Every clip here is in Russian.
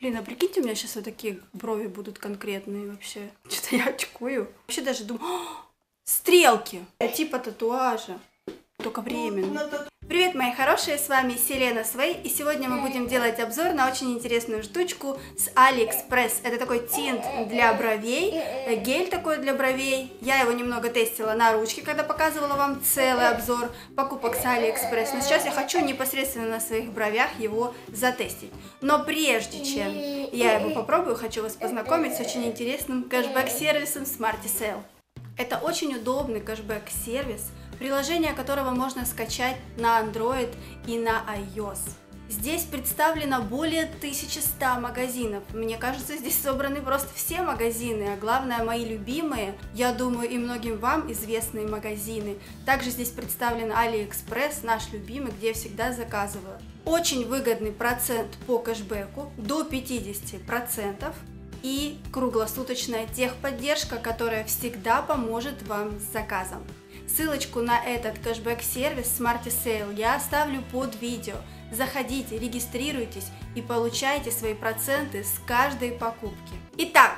Блин, а прикиньте, у меня сейчас вот такие брови будут конкретные вообще. Что-то я очкую. Вообще даже думаю, стрелки! Типа татуажа, только временно. Привет, мои хорошие, с вами Селена Свей, и сегодня мы будем делать обзор на очень интересную штучку с AliExpress. Это такой тинт для бровей, гель такой для бровей. Я его немного тестила на ручке, когда показывала вам целый обзор покупок с AliExpress. Но сейчас я хочу непосредственно на своих бровях его затестить. Но прежде чем я его попробую, хочу вас познакомить с очень интересным кэшбэк-сервисом Smarty Sale. Это очень удобный кэшбэк-сервис, приложение которого можно скачать на Android и на iOS. Здесь представлено более 1100 магазинов. Мне кажется, здесь собраны просто все магазины, а главное, мои любимые, я думаю, и многим вам известные магазины. Также здесь представлен AliExpress, наш любимый, где я всегда заказываю. Очень выгодный процент по кэшбэку, до 50%. И круглосуточная техподдержка, которая всегда поможет вам с заказом. Ссылочку на этот кэшбэк-сервис Smarty Sale я оставлю под видео. Заходите, регистрируйтесь и получайте свои проценты с каждой покупки. Итак,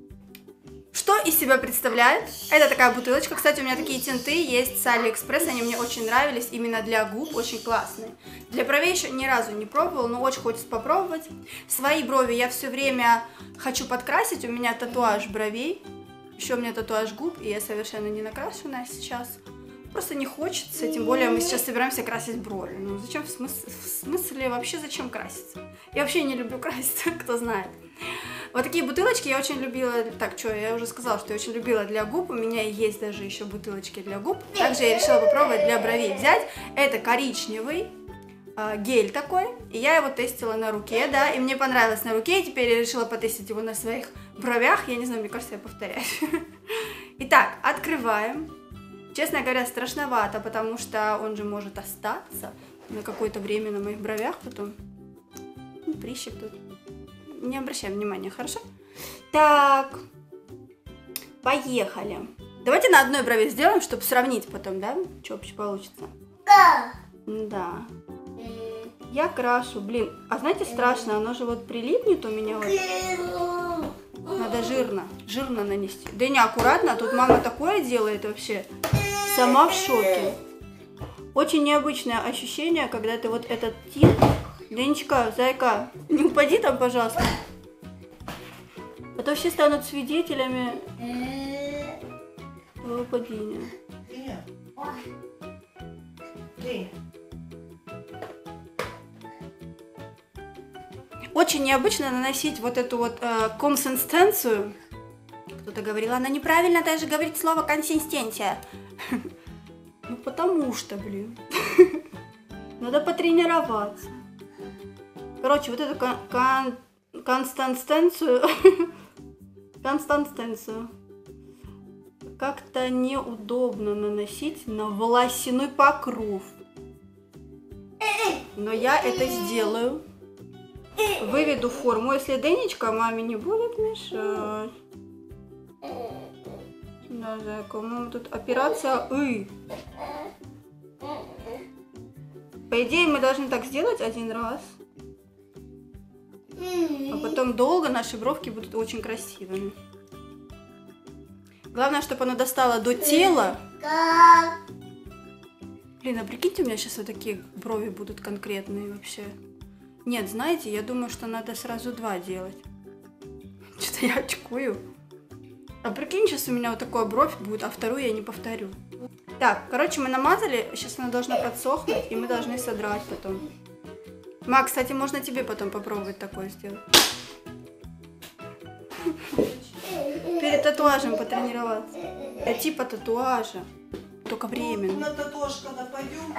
что из себя представляет? Это такая бутылочка. Кстати, у меня такие тинты есть с AliExpress, они мне очень нравились, именно для губ, очень классные. Для бровей еще ни разу не пробовала, но очень хочется попробовать. Свои брови я все время хочу подкрасить, у меня татуаж бровей, еще у меня татуаж губ, и я совершенно не накрашенная сейчас. Просто не хочется, тем более мы сейчас собираемся красить брови. Ну зачем, в смысле вообще зачем краситься? Я вообще не люблю краситься, кто знает. Вот такие бутылочки я очень любила. Так, что, я уже сказала, что я очень любила для губ. У меня есть даже еще бутылочки для губ. Также я решила попробовать для бровей взять. Это коричневый гель такой. И я его тестила на руке, да. И мне понравилось на руке. И теперь я решила потестить его на своих бровях. Я не знаю, мне кажется, я повторяюсь. Итак, открываем. Честно говоря, страшновато, потому что он же может остаться на какое-то время на моих бровях потом. Прыщик тут. Не обращаем внимания, хорошо? Так, поехали. Давайте на одной брови сделаем, чтобы сравнить потом, да? Что вообще получится? Да. Я крашу, блин. А знаете, страшно, оно же вот прилипнет у меня вот. Надо жирно нанести. Да не, аккуратно, тут мама такое делает вообще. Сама в шоке. Очень необычное ощущение, когда ты вот этот тип... Денечка, зайка, не упади там, пожалуйста. А то все станут свидетелями твоего падения. Очень необычно наносить вот эту вот консистенцию. Кто-то говорил, она неправильно даже говорит слово консистенция. Ну потому что, блин. Надо потренироваться. Короче, вот эту консистенцию как-то неудобно наносить на волосяной покров. Но я это сделаю. Выведу форму, если Денечка маме не будет мешать. Да, зайка, у мамы тут операция По идее, мы должны так сделать один раз. А потом долго наши бровки будут очень красивыми. Главное, чтобы оно достало до тела. Блин, а прикиньте, у меня сейчас вот такие брови будут конкретные вообще. Нет, знаете, я думаю, что надо сразу два делать. Что-то я очкую. А прикинь, сейчас у меня вот такая бровь будет, а вторую я не повторю. Так, короче, мы намазали, сейчас она должна подсохнуть, и мы должны содрать потом. Ма, кстати, можно тебе потом попробовать такое сделать. Перед татуажем потренироваться. Это типа татуажа, только временно. На татуаж когда пойдем,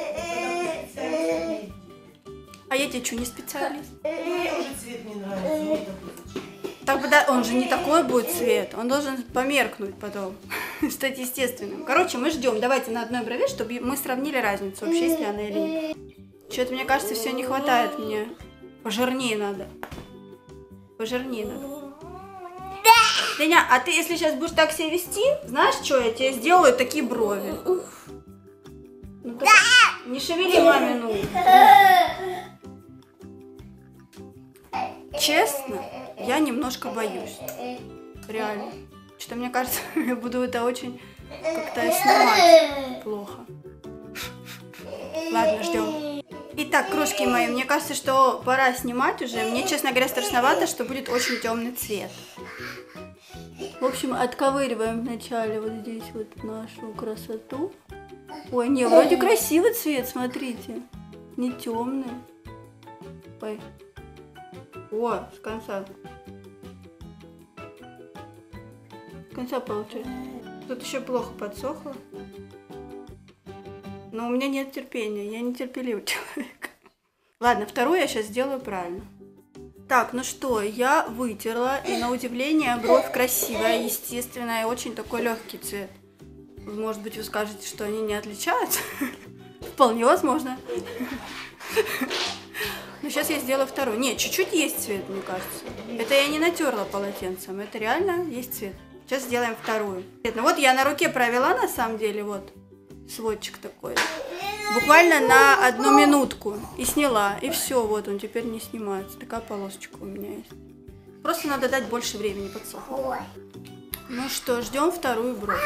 А я тебе что, не специалист? мне уже цвет не нравится. Тогда он же не такой будет цвет, он должен померкнуть потом, стать естественным. Короче, мы ждем, давайте на одной брови, чтобы мы сравнили разницу, вообще, если она или нет. Что-то, мне кажется, все не хватает мне. Пожирнее надо. Пожирнее надо. Деня, а ты, если сейчас будешь так себя вести, знаешь, что я тебе сделаю такие брови? Ну, не шевели мамину. честно, я немножко боюсь. Реально. Что-то мне кажется, я буду это очень как-то снимать плохо. Ладно, ждем. Итак, кружки мои, мне кажется, что пора снимать уже. Мне, честно говоря, страшновато, что будет очень темный цвет. В общем, отковыриваем вначале вот здесь вот нашу красоту. Ой, не, вроде красивый цвет, смотрите. Не темный. Ой. О, с конца. С конца получается. Тут еще плохо подсохло. Но у меня нет терпения, я нетерпеливый человек. Ладно, вторую я сейчас сделаю правильно. Так, ну что, я вытерла, и на удивление бровь красивая, естественная, и очень такой легкий цвет. Может быть, вы скажете, что они не отличаются? Вполне возможно. Но сейчас я сделаю вторую. Нет, чуть-чуть есть цвет, мне кажется. Это я не натерла полотенцем, это реально есть цвет. Сейчас сделаем вторую. Ну вот я на руке провела, на самом деле, вот. Сводчик такой. Буквально на 1 минутку. И сняла. И все, вот он теперь не снимается. Такая полосочка у меня есть. Просто надо дать больше времени подсохнуть. Ну что, ждем вторую бровь.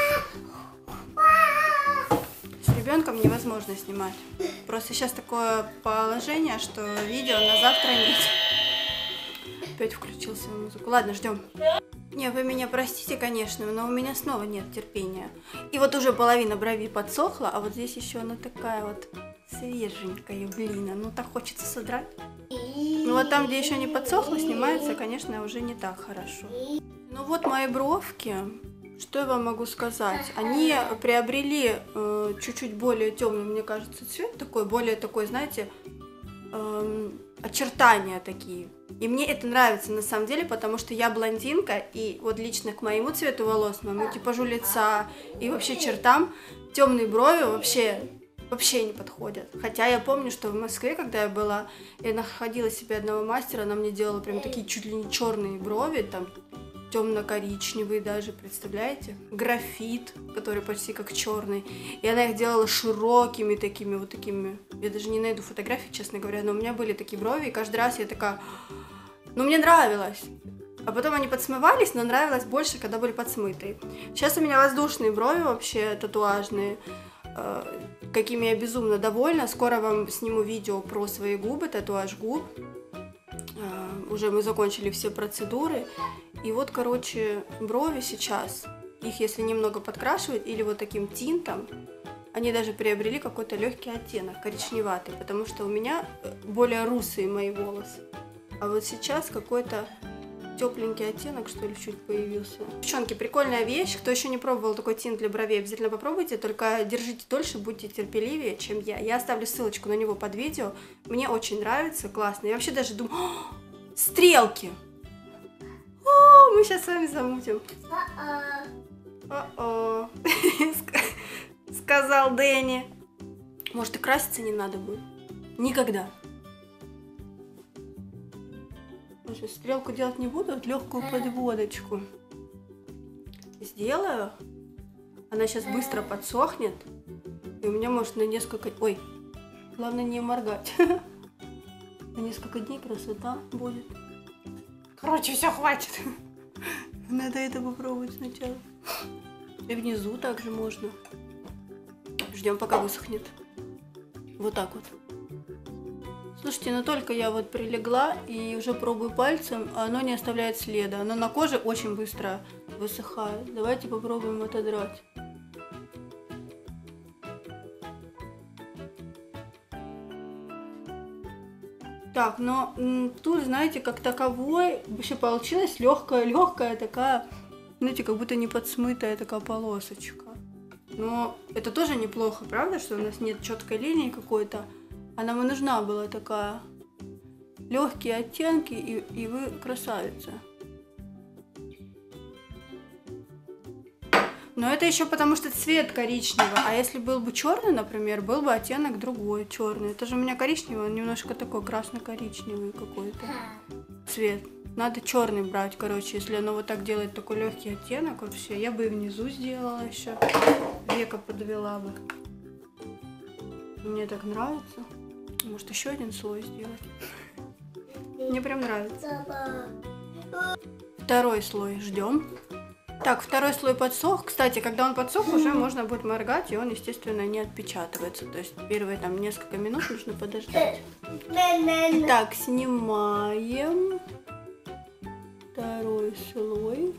С ребенком невозможно снимать. Просто сейчас такое положение, что видео на завтра нет. Опять включил свою музыку. Ладно, ждем. Не, вы меня простите, конечно, но у меня снова нет терпения. И вот уже половина брови подсохла, а вот здесь еще она такая вот свеженькая, блин, ну так хочется содрать. Ну вот там, где еще не подсохло, снимается, конечно, уже не так хорошо. Ну вот мои бровки, что я вам могу сказать? Они приобрели чуть-чуть более темный, мне кажется, цвет такой, более такой, знаете, очертания такие. И мне это нравится на самом деле, потому что я блондинка, и вот лично к моему цвету волос, моему типажу лица и вообще чертам темные брови вообще не подходят. Хотя я помню, что в Москве, когда я была, я находила себе одного мастера, она мне делала прям такие чуть ли не черные брови, там темно-коричневые даже, представляете? Графит, который почти как черный. И она их делала широкими такими, вот такими. Я даже не найду фотографии, честно говоря, но у меня были такие брови, и каждый раз я такая... Ну, мне нравилось. А потом они подсмывались, но нравилось больше, когда были подсмытые. Сейчас у меня воздушные брови вообще, татуажные, какими я безумно довольна. Скоро вам сниму видео про свои губы, татуаж губ. Уже мы закончили все процедуры. И вот, короче, брови сейчас, их если немного подкрашивать или вот таким тинтом, они даже приобрели какой-то легкий оттенок, коричневатый, потому что у меня более русые мои волосы. А вот сейчас какой-то тепленький оттенок, что ли, чуть появился. Девчонки, прикольная вещь. Кто еще не пробовал такой тинт для бровей, обязательно попробуйте. Только держите дольше, будьте терпеливее, чем я. Я оставлю ссылочку на него под видео. Мне очень нравится, классно. Я вообще даже думаю... Стрелки! О, мы сейчас с вами замутим. О-о. Сказал Дэнни. Может, и краситься не надо будет? Никогда. Стрелку делать не буду, вот легкую подводочку сделаю. Она сейчас быстро подсохнет. И у меня может на несколько... Ой, главное не моргать. На несколько дней красота будет. Короче, все, хватит. Надо это попробовать сначала. И внизу также можно. Ждем, пока высохнет. Вот так вот. Слушайте, но только я вот прилегла и уже пробую пальцем, а оно не оставляет следа. Оно на коже очень быстро высыхает. Давайте попробуем отодрать. Так, но тут, знаете, как таковой вообще получилась легкая такая, знаете, как будто не подсмытая такая полосочка. Но это тоже неплохо, правда, что у нас нет четкой линии какой-то. А нам и нужна была такая легкие оттенки, и вы красавица. Но это еще потому, что цвет коричневый. А если был бы черный, например, был бы оттенок другой, черный. Это же у меня коричневый, он немножко такой красно-коричневый какой-то цвет. Надо черный брать, короче, если оно вот так делает такой легкий оттенок, вообще, я бы и внизу сделала еще, веко подвела бы. Мне так нравится. Может, еще один слой сделать? Мне прям нравится. Второй слой ждем. Так, второй слой подсох. Кстати, когда он подсох, уже можно будет моргать, и он, естественно, не отпечатывается. То есть первые там несколько минут нужно подождать. Так, снимаем второй слой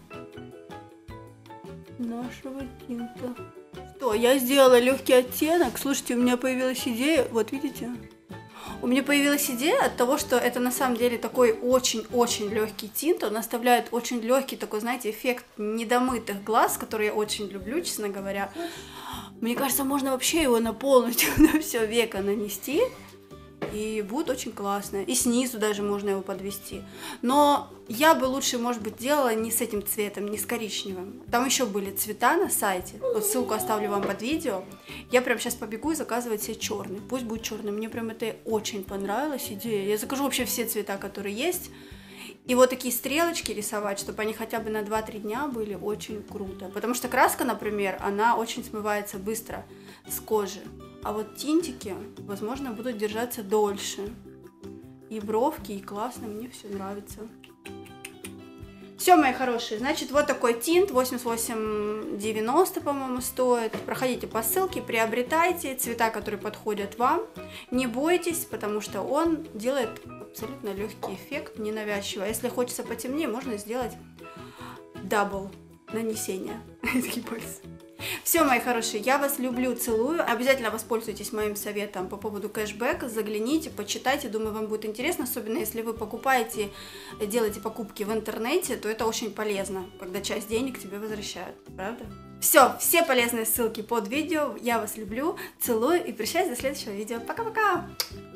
нашего тинта. Что, я сделала легкий оттенок. Слушайте, у меня появилась идея. Вот видите? У меня появилась идея от того, что это на самом деле такой очень-очень легкий тинт. Он оставляет очень легкий такой, знаете, эффект недомытых глаз, который я очень люблю, честно говоря. Мне кажется, можно вообще его на полностью на все веко нанести. И будет очень классно. И снизу даже можно его подвести. Но я бы лучше, может быть, делала не с этим цветом, не с коричневым. Там еще были цвета на сайте. Вот ссылку оставлю вам под видео. Я прям сейчас побегу и заказывать себе черный. Пусть будет черный. Мне прям это очень понравилась идея. Я закажу вообще все цвета, которые есть. И вот такие стрелочки рисовать, чтобы они хотя бы на 2-3 дня были, очень круто. Потому что краска, например, она очень смывается быстро с кожи. А вот тинтики, возможно, будут держаться дольше. И бровки, и классно, мне все нравится. Все, мои хорошие, значит, вот такой тинт, 88,90, по-моему, стоит. Проходите по ссылке, приобретайте цвета, которые подходят вам. Не бойтесь, потому что он делает абсолютно легкий эффект, ненавязчиво. Если хочется потемнее, можно сделать дабл нанесение. Такие пальцы. Все, мои хорошие, я вас люблю, целую. Обязательно воспользуйтесь моим советом по поводу кэшбэка. Загляните, почитайте. Думаю, вам будет интересно. Особенно, если вы покупаете, делаете покупки в интернете, то это очень полезно, когда часть денег тебе возвращают. Правда? Все полезные ссылки под видео. Я вас люблю, целую и прощаюсь до следующего видео. Пока-пока!